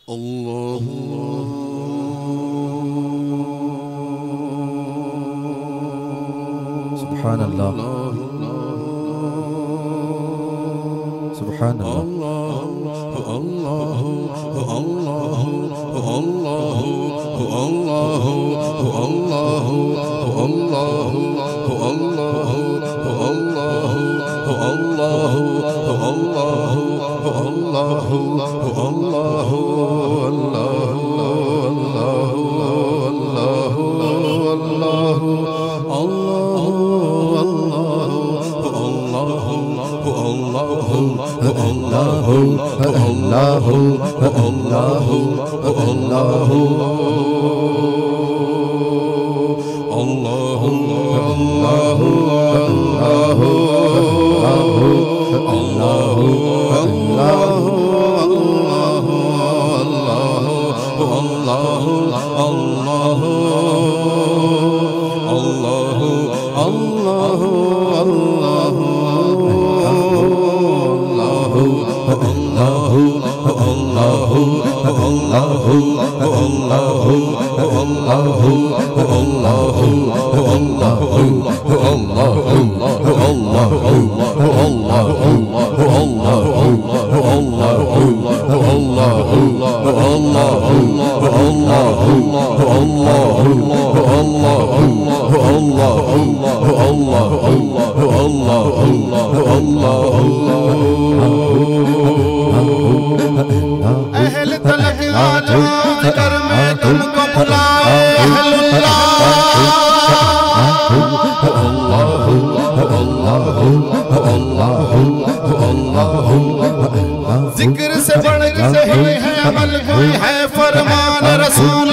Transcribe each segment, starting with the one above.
अल्लाह सुभान अल्लाह सुभान अहल तलक वाला जिक्र में तुमको बुलाए जिक्र से बढ़ सही है अमल कोई है फरमान रसूल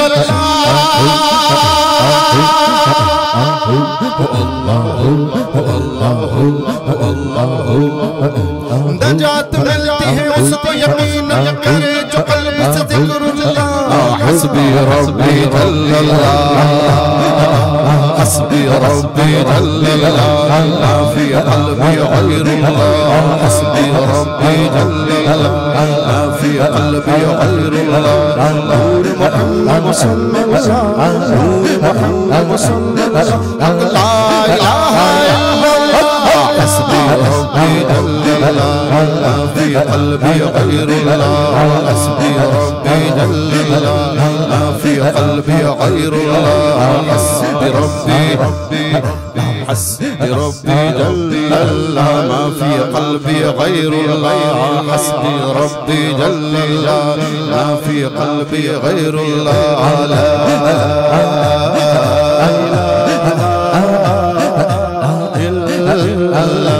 नजात मिलती है उसको यकीन करे जो कल्ब से जिक्रुल्लाह हस्बी रब्बी जल्लल्लाह हस्बी रब्बी जल्लल्लाह ला फी क़ल्बी गैरुल्लाह हस्बी रब्बी जल्लल्लाह ला फी क़ल्बी गैरुल्लाह नूर मुहम्मद सल्लल्लाह नूर मुहम्मद सल्लल्लाह ला इलाहा इल्लल्लाह हस्बी रब्बी जल्लल्लाह ला फी क़ल्बी गैरुल्लाह हस्बी रब्बी जल्लल्लाह ला फी क़ल्बी गैरुल्लाह हस्बी रब्बी حسبي ربي جل الله ما في قلبي غير الله حسبي ربي جل الله ما في قلبي غير الله لا إله إلا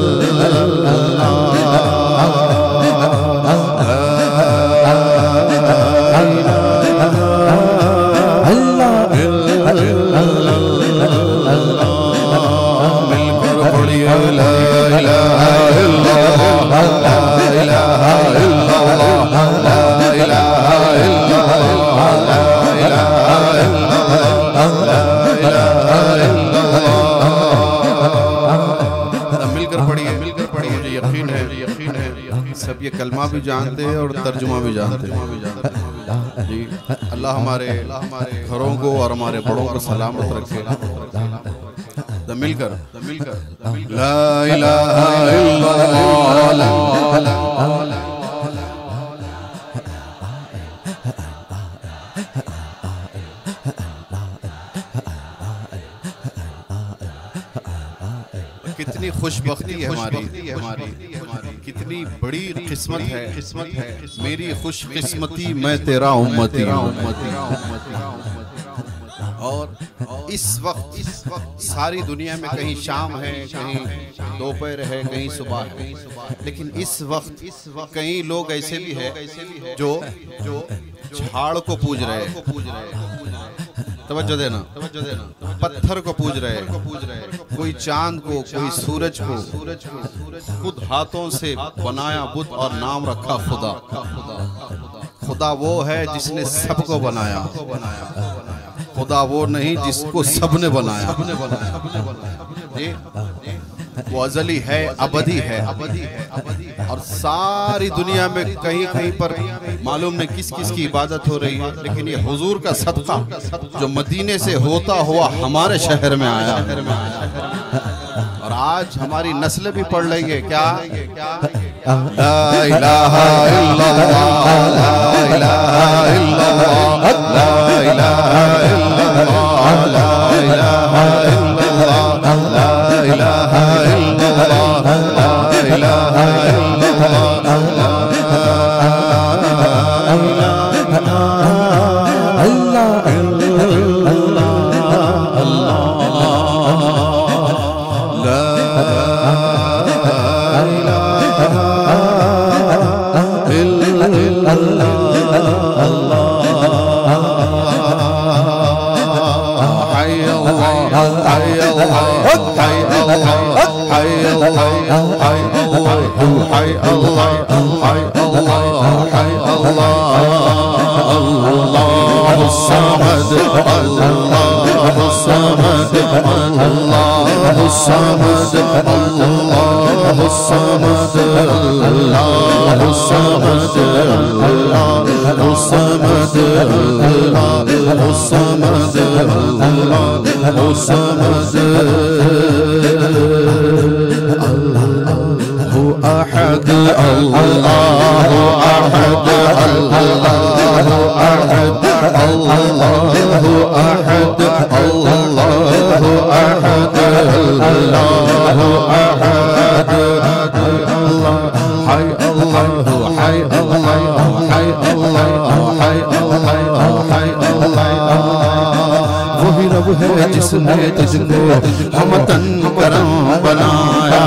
सब ये कलमा भी जानते हैं और तर्जुमा भी जानते हैं जी। अल्लाह हमारे घरों को और हमारे बड़ों को सलामत रखे। मिलकर ला इलाहा इल्लल्लाह कितनी खुशबख्ती है हमारी कितनी बड़ी किस्मत है मेरी खुशकिस्मती मैं तेरा उम्मती और इस वक्त सारी दुनिया में कहीं शाम है, कहीं दोपहर है, कहीं सुबह है, लेकिन इस वक्त कई लोग ऐसे भी है जो झाड़ को पूज रहे हैं। तवज्जो देना, पत्थर को पूज रहे हैं, कोई चांद को, कोई सूरज को, खुद हाथों से बनाया बुत और नाम रखा खुदा। खुदा वो है जिसने सबको बनाया, खुदा वो नहीं जिसको सबने बनाया। वो अज़ली है, अबदी है, और सारी दुनिया में कहीं कहीं पर मालूम नहीं किस किस की इबादत हो रही है, लेकिन ये हुजूर का सदका जो मदीने से होता हुआ हमारे शहर में आया और आज हमारी नस्ल भी पढ़ रही है। क्या ला इलाहा इल्लल्लाह, ला इलाहा इल्लल्लाह, ला इलाहा इल्लल्लाह, ला इलाहा इल्लल्लाह, ला इलाहा इल्लल्लाह, ला इलाहा जिसने तुझको हम तन करम बनाया,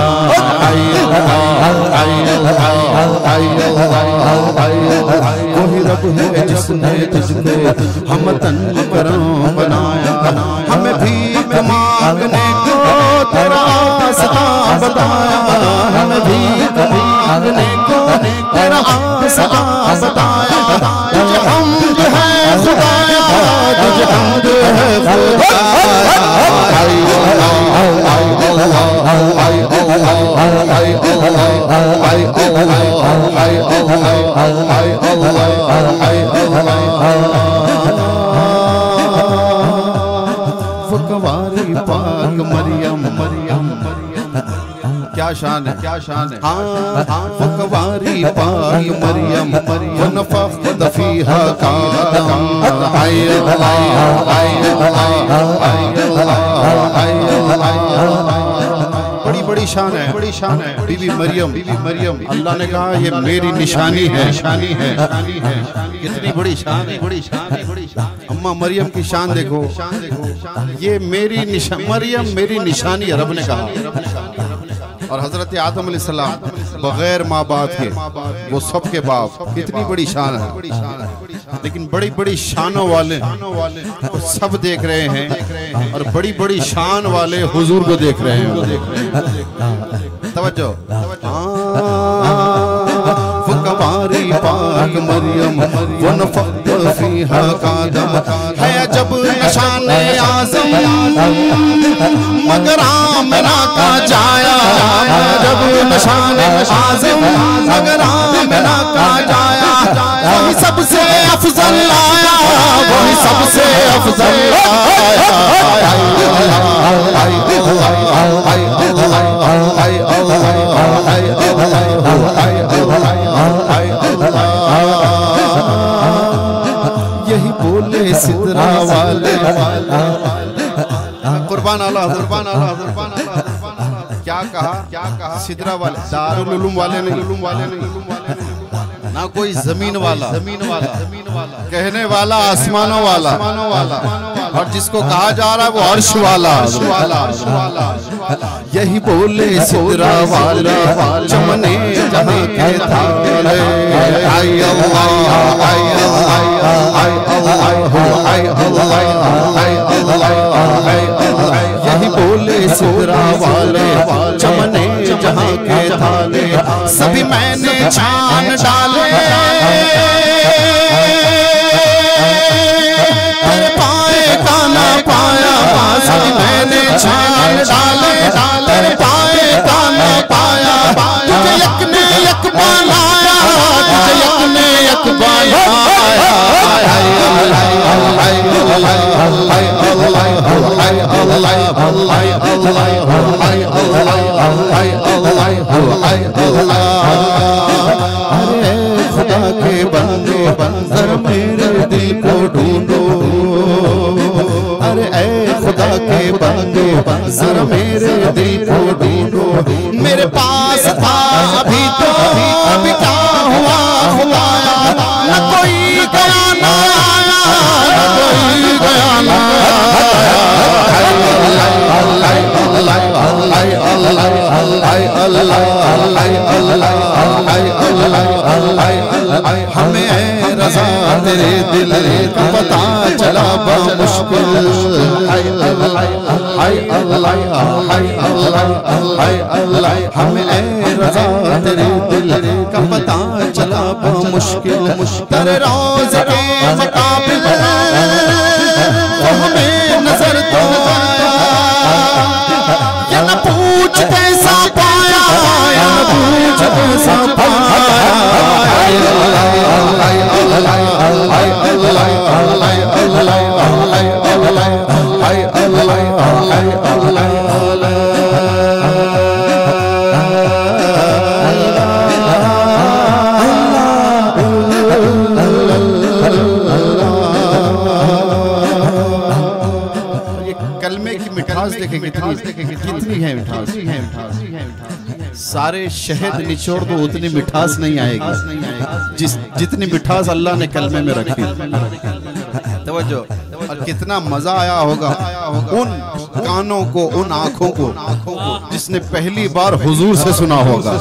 वही रब है जिसने तुझको हम तन करम बनाया। हमें भीख मांगने को तेरा रास्ता बताया, हमें भीख मांगने को तेरा रास्ता बताया। तुझे हमद है खुदाया, तुझे हमद है खुदाया। फकवारी पाक मरियम, मरियम क्या शान है, क्या शान है। हाँ फकवारी पाक मरियम, वनफ़ख़्त फ़ीहा कादम। बड़ी बड़ी शान है, बड़ी शान है बीबी मरियम, बीबी मरियम। अल्लाह ने कहा ये मेरी निशानी है, निशानी है, निशानी है। कितनी बड़ी शान है, बड़ी शान है, बड़ी शान। अम्मा मरियम की शान देखो, शान देखो। ये मेरी निशान, मरियम मेरी निशानी है, रब ने कहा। और हजरत आदम अलैहिस्सलाम बगैर माँ बाप के वो सबके बाप। कितनी बड़ी शान है, लेकिन बड़ी बड़ी शानों वाले तो सब देख रहे हैं और बड़ी बड़ी शान वाले हुजूर को देख रहे हैं। तवज्जो। फकवारी पाक मरियम, वनफ़ख़्त फ़ीहा कादम। है जब निशाने आज़म मगर आमना का जाया, जब निशाने आज़म मगर आमना का जाया। वही सबसे अफजल आया, वही सबसे अफजल यही बोले सिदरा वाले। कुर्बान अल्लाह, कुर्बान अल्लाह, कुर्बान अल्लाह। क्या कहा, क्या कहा? सिदरा वाले, दारुल उलूम वाले नहीं, उलूम वाले नहीं, ना कोई जमीन वाला, जमीन वाला, जमीन वाला, कहने वाला आसमानों वाला, आसमानों वाला। और जिसको कहा जा रहा है वो अर्श वाला, अर्श वाला, अर्श वाला। यही बोले सिदरा वाला चमने जहां के थाले। आई अल्लाह, आई अल्लाह, आई अल्लाह, आई अल्लाह, आई अल्लाह। यही बोले सिदरा वाले चमने जहां के थाले। सभी मैंने छान डाले, तेरे पाए का ना पाया। सभी मैंने छान डाले, तेरे पाए का ना पाया। तुझे यक ने यक बनाया, तुझे यक ने यक बनाया। जरा मेरे दिल को ढूंढो। अरे ऐ खुदा के बंदो जरा मेरे दिल को ढूंढो। मेरे पास था अभी तो अभी क्या हुआ खुदाया, न कोई गया ना आया, न कोई गया ना आया। हमें रज़ा तेरे दिल का पता चला मुश्किल। हमें रज़ा तेरे दिल का पता चला मुश्किल। तेरे रोज़ के मुकाबिल हमें नजर तो आया, या न पूछ कैसा पाया, या न पूछ कैसा पाया। कलमे की मिठास देखें कितनी है मिठास। सारे शहद निचोड़ दो उतनी मिठास नहीं आएगी जितनी मिठास अल्लाह ने कलमे में रखी। तवज्जो। और कितना मजा आया होगा उन कानों को, उन आंखों को जिसने पहली बार हुजूर से सुना होगा।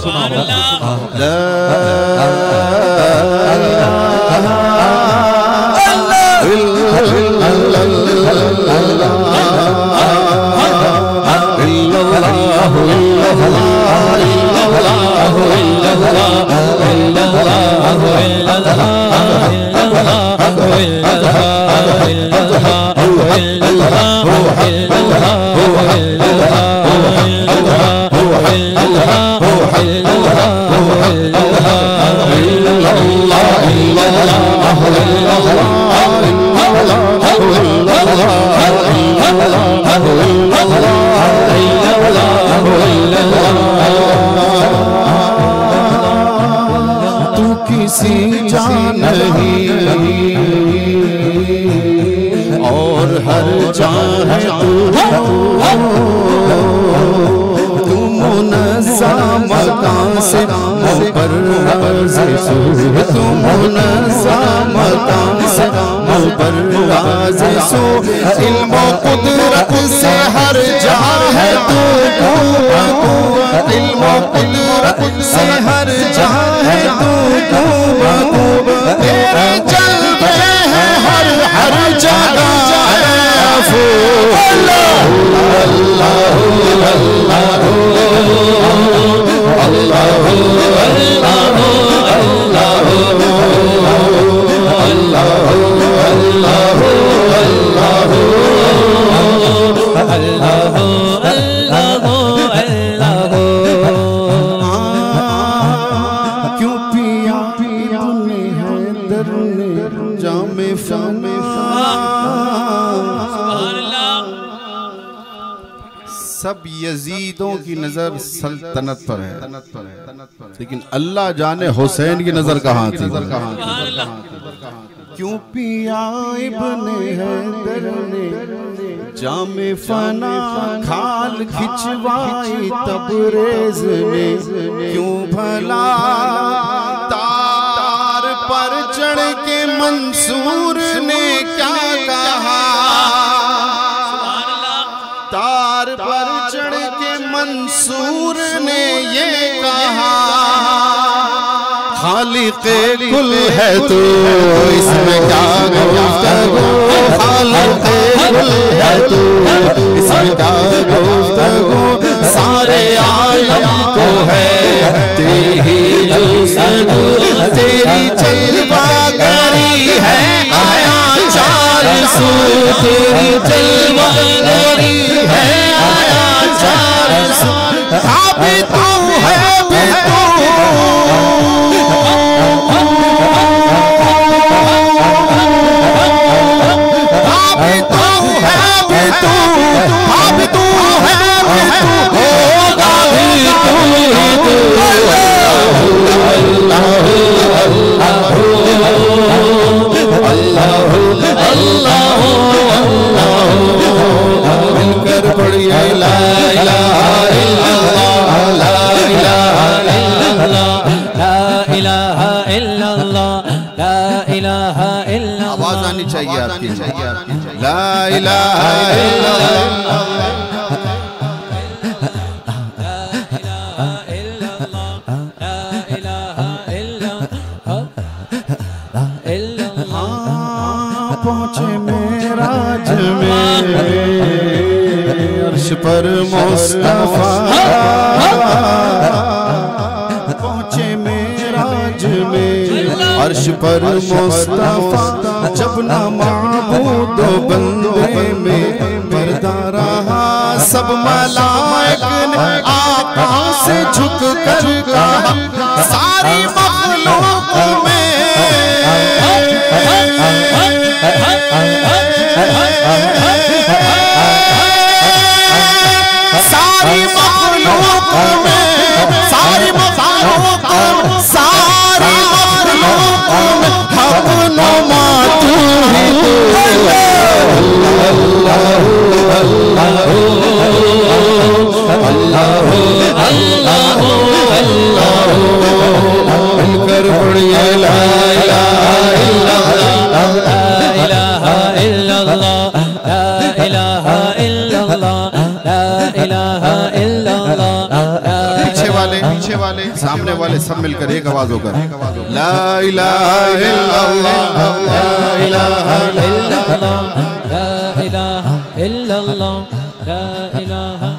तू किसी जान नहीं और हर जान तू मुनज़्ज़म मकान से मुबर्रज़ तू मुनज़्ज़म मकान से मुबर्रज़ सो इल्म कुदरत से हर जहां है तू। इल्म कुदरत से हर जहां है तू। तेरे जलवे हैं हर जगह। क्यों पिया तूने हैदर ने जामे फामे सब यजीदों की नजर सल्तनत पर है, लेकिन अल्लाह जाने हुसैन की नजर कहाँ थी। क्यों पिया इब्ने हैदर ने जामे फना खाल खिंचवाई तबरेज ने। क्यों भला तार पर चढ़ के मंसूर ने क्या कहा। तार पर चढ़ के मंसूर ने ये कहा खालिक़े कुल है तू इसमें क्या गुफ्तगू। खालिक़े कुल है तू इसमें क्या गुफ्तगू। सारे आलम को है तेरी जुस्तजू। तेरी जलवागरी है आया चार सू। तेरी जलवागरी है आया चार सू। भी तू है भी तू आवाज आनी चाहिए आपकी, ला इलाहा इल्लल्लाह। पहुँचे मेराज में अर्श पर मुस्तफा, पहुँचे मेराज में अर्श पर मुस्तफा। जब ना माबूद बंदे में पर्दा रहा, सब मलाइक ने आका से झुक कर कहा, सारी मखलूक में सारी मखलूक में, सारी मखलूक में, सारी मखलूक में हम नुमा तू ही तू। मिलकर पढ़िए ला इलाहा इल्लल्लाह, ला इलाहा इल्लल्लाह, ला इलाहा इल्लल्लाह, ला इलाहा इल्लल्लाह। पीछे वाले सामने वाले सब मिलकर एक आवाज होकर ला इलाहा इल्लल्लाह, ला इलाहा इल्लल्लाह, ला इलाहा इल्लल्लाह, ला इलाहा